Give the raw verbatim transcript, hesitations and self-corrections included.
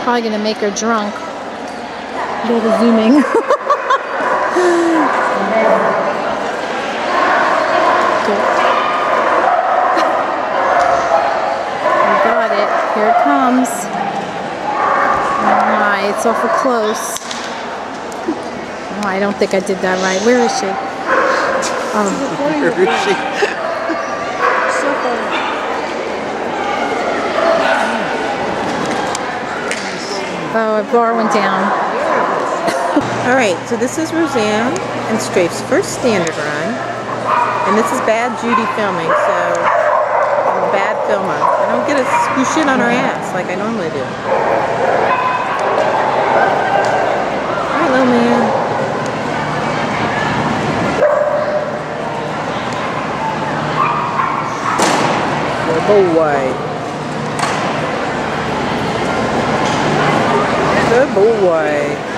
probably going to make her drunk. Do all the zooming. I got it. Here it comes. My, it's awful close. Oh, I don't think I did that right. Where is she? Oh. Where is she? Oh, a bar went down. Alright, so this is Roseanne and Strafe's first standard run. And this is Bad Judy filming, so I'm a bad filmer. I don't get to squish it on her ass like I normally do. Hi, little man. Good boy. Good boy.